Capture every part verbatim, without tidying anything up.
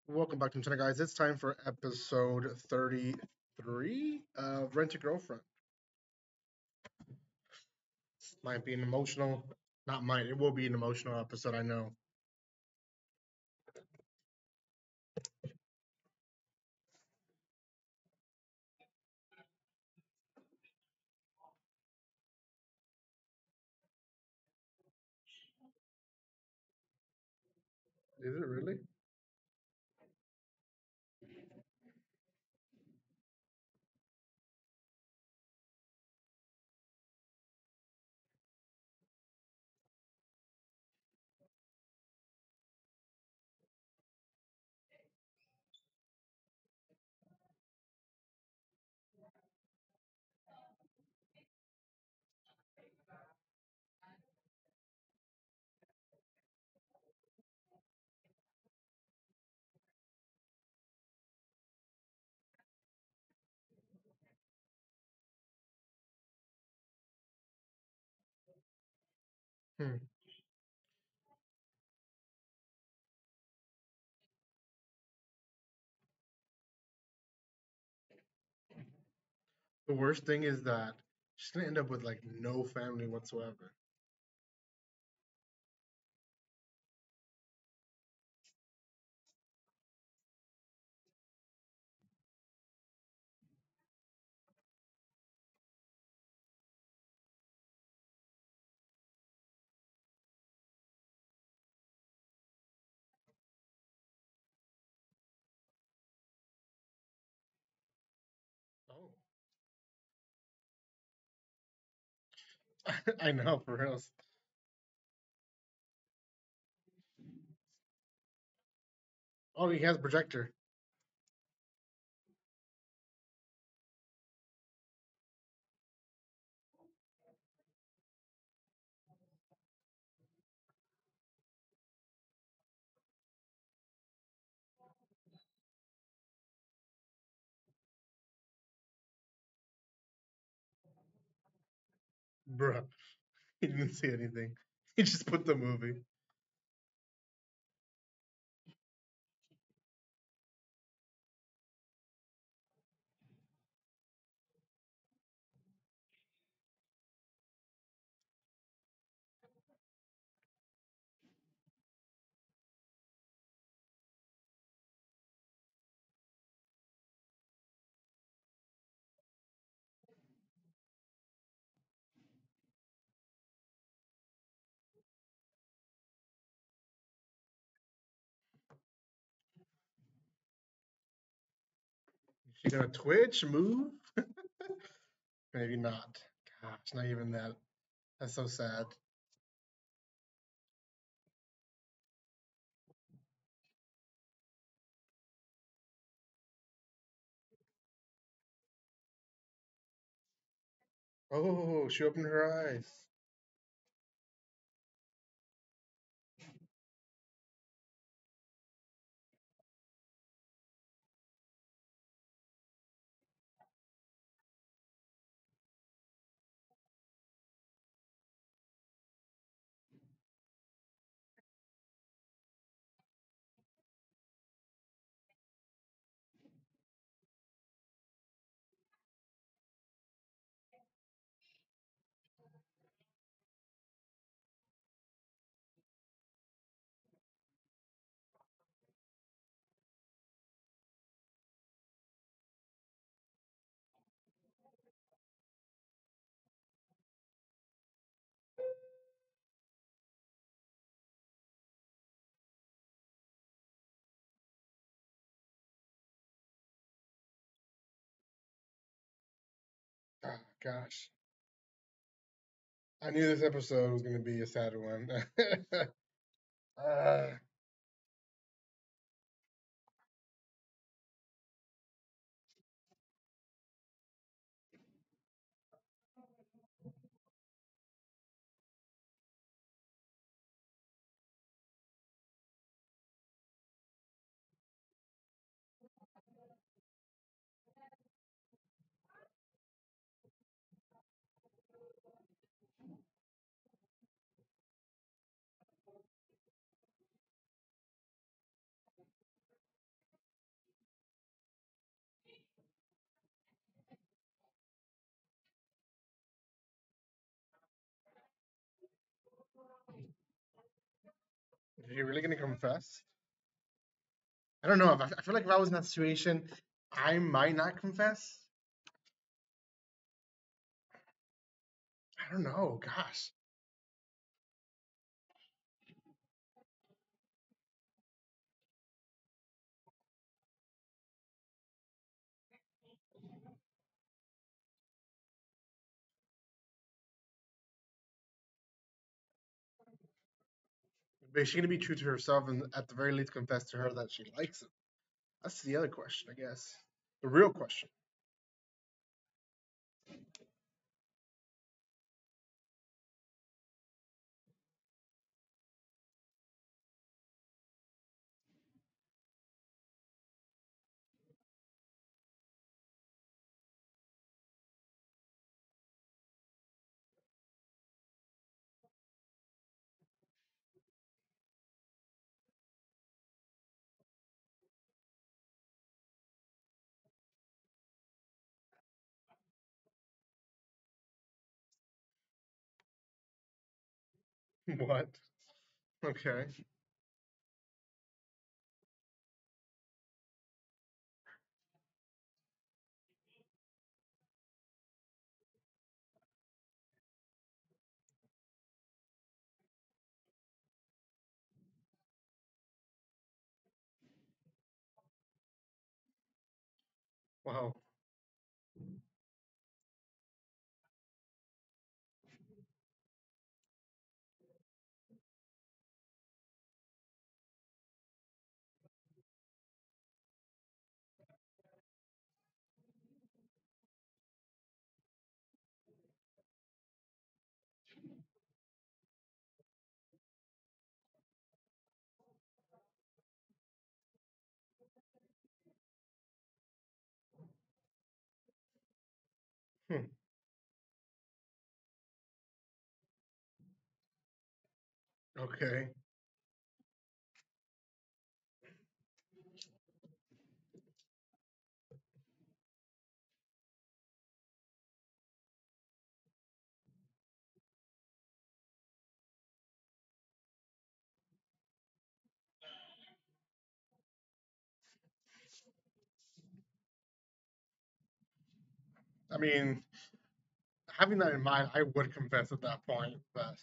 Welcome back to the channel, guys. It's time for episode thirty-three of Rent a Girlfriend. Might be an emotional, not might, it will be an emotional episode, I know. Is it really? Hmm. The worst thing is that she's gonna end up with like no family whatsoever. Oh, I know, for real. Oh, he has a projector. Bruh, he didn't see anything. He just put the movie. Is she gonna twitch, move? Maybe not. Gosh, not even that. That's so sad. Oh, she opened her eyes. Ah, gosh. I knew this episode was going to be a sad one. uh, Are you really gonna confess? I don't know. If I, I feel like if I was in that situation, I might not confess. I don't know. Gosh. But is she gonna be true to herself and at the very least confess to her that she likes him? That's the other question, I guess. The real question. What? Okay. Wow. Hmm. Okay. I mean, having that in mind, I would confess at that point, but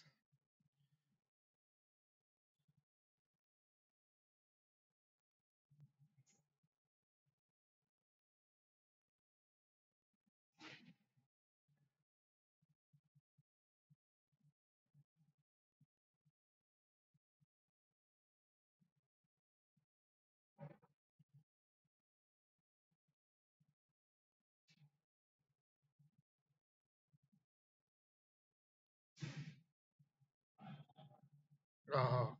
oh,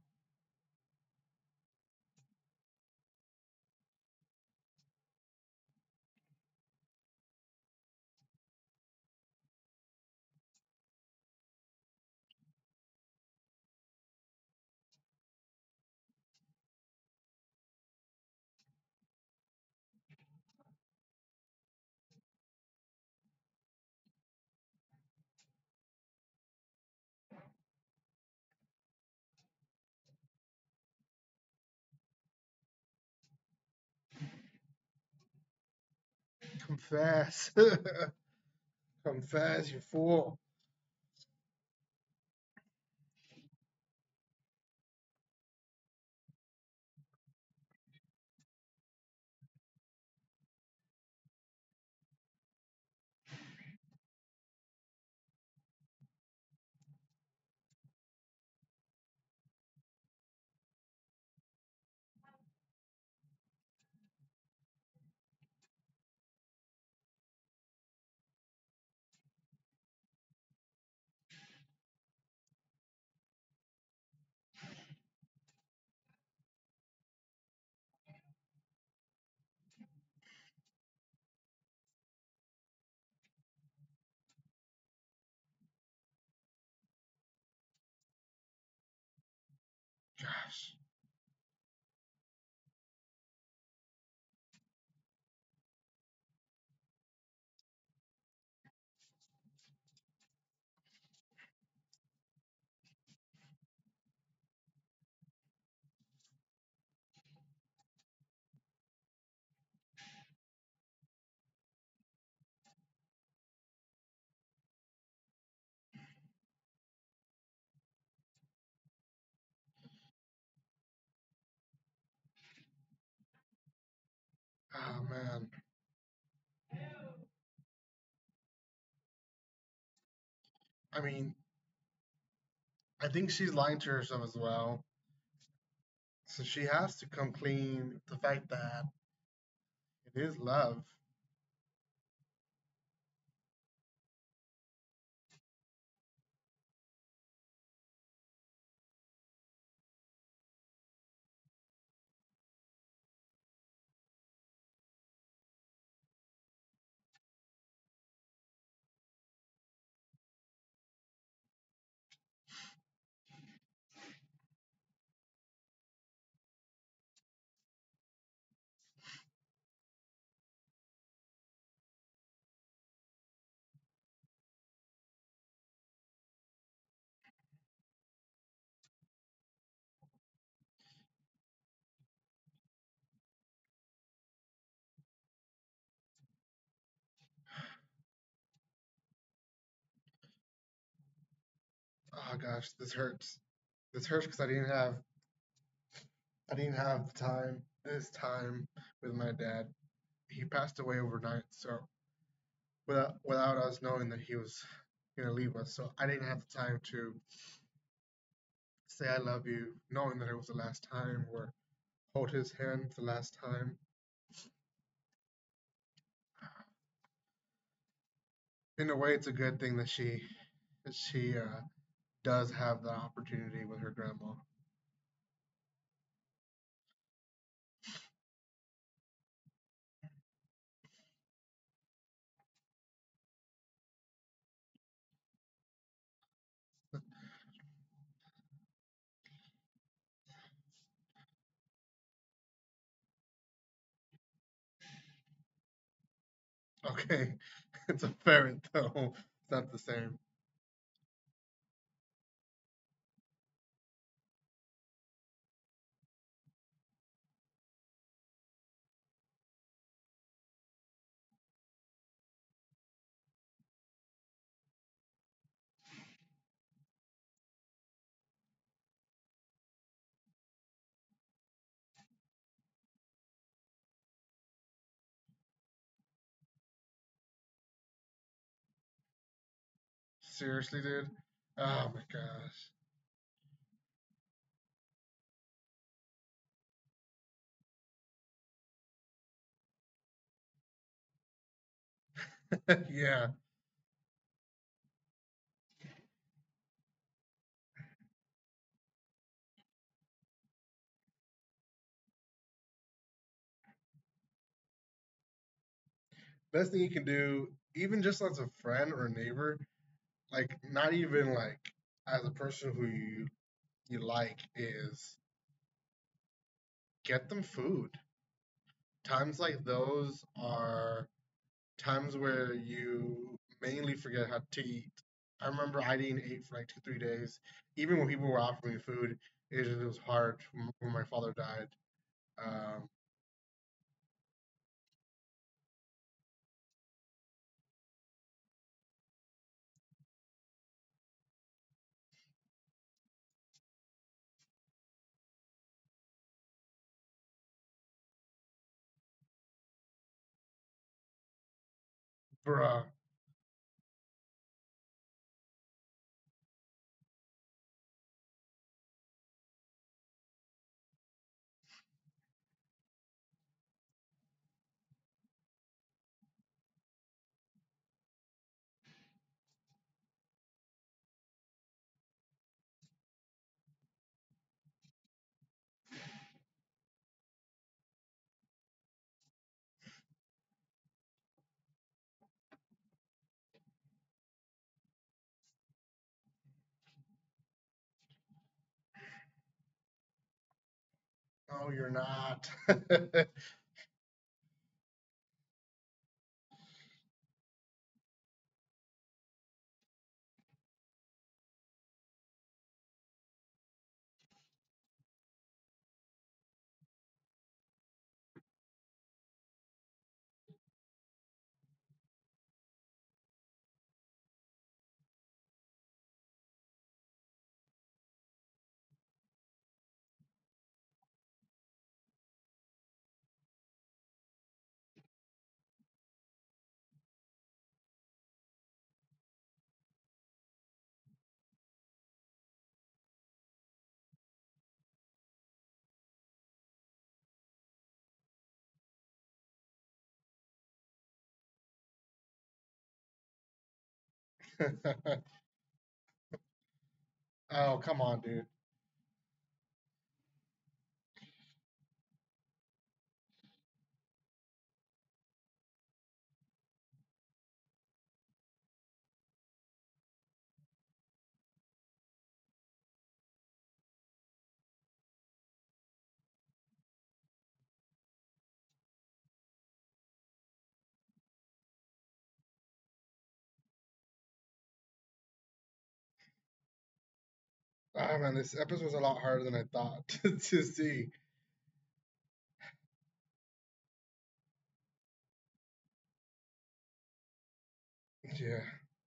confess. Confess, you fool. Gosh. man. I mean, I think she's lying to herself as well. So she has to come clean with the fact that it is love. Oh gosh, this hurts. This hurts because I didn't have I didn't have the time this time with my dad. He passed away overnight, so without without us knowing that he was gonna leave us, so I didn't have the time to say I love you, knowing that it was the last time, or hold his hand the last time. In a way, it's a good thing that she that she uh, does have that opportunity with her grandma. Okay, it's a ferret though. It's not the same. Seriously, dude. Oh my gosh. Yeah. Best thing you can do, even just as a friend or a neighbor, like not even like as a person who you you like, is get them food. Times like those are times where you mainly forget how to eat. I remember I didn't eat for like two, three days. Even when people were offering me food, it, just, it was hard when my father died. Um, bruh. No, you're not. Oh, come on, dude. Ah, man, this episode was a lot harder than I thought to see. Yeah,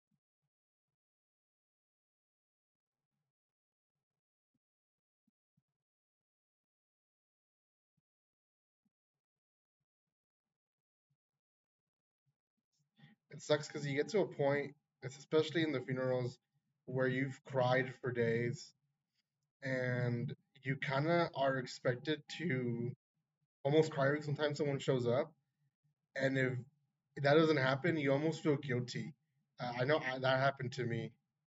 it sucks because you get to a point, it's especially in the funerals, where you've cried for days and you kind of are expected to almost cry every sometimes someone shows up. And if that doesn't happen, you almost feel guilty. Uh, I know I, that happened to me.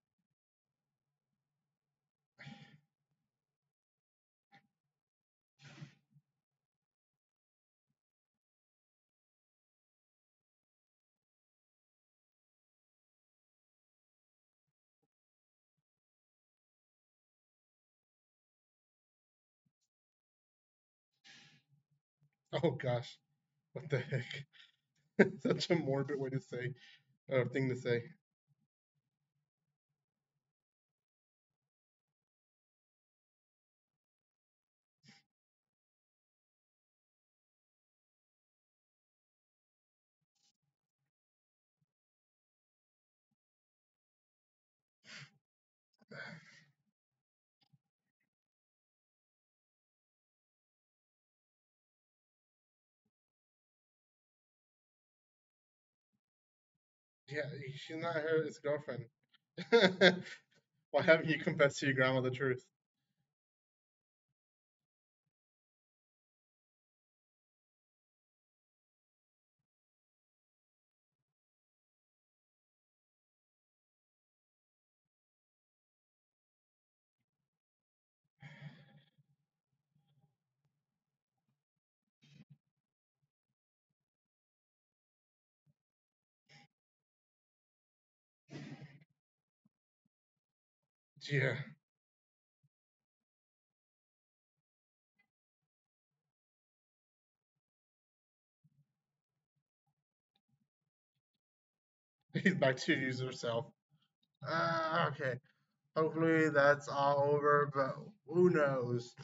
Oh gosh, what the heck? Such a morbid way to say, or thing to say. Yeah, she's not her, his girlfriend. Why haven't you confessed to your grandma the truth? Yeah, he's back to use herself. Ah, okay. Hopefully that's all over, but who knows?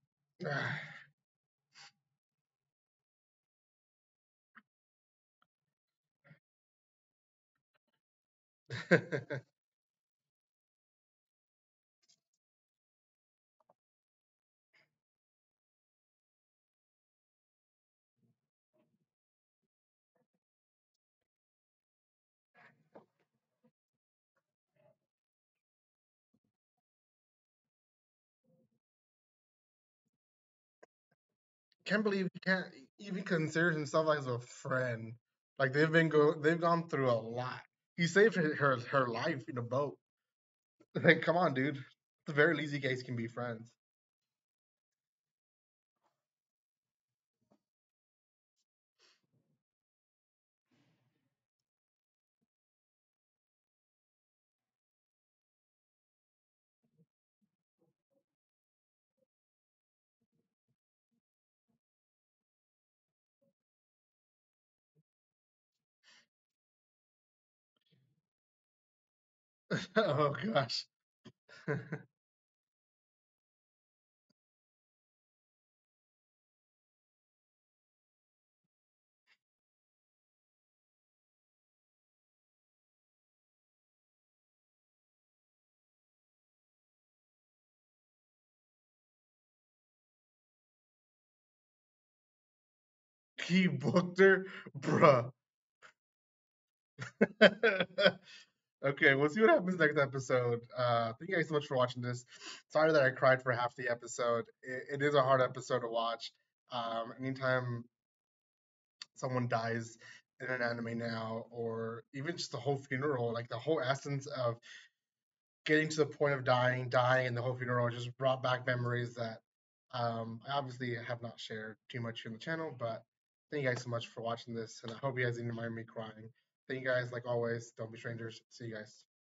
Can't believe he can't even consider himself as a friend. Like they've been go, they've gone through a lot. He saved her her, her life in a boat. Like, come on, dude. At the very least, you guys can be friends. Oh gosh. He booked her, bruh. Okay, we'll see what happens next episode. Uh, thank you guys so much for watching this. Sorry that I cried for half the episode. It, it is a hard episode to watch. Um, anytime someone dies, in an anime now, or even just the whole funeral, like the whole essence of getting to the point of dying, dying, and the whole funeral just brought back memories that um, I obviously have not shared too much here on the channel. But thank you guys so much for watching this, and I hope you guys didn't mind me crying. Thank you guys, like always. Don't be strangers. See you guys.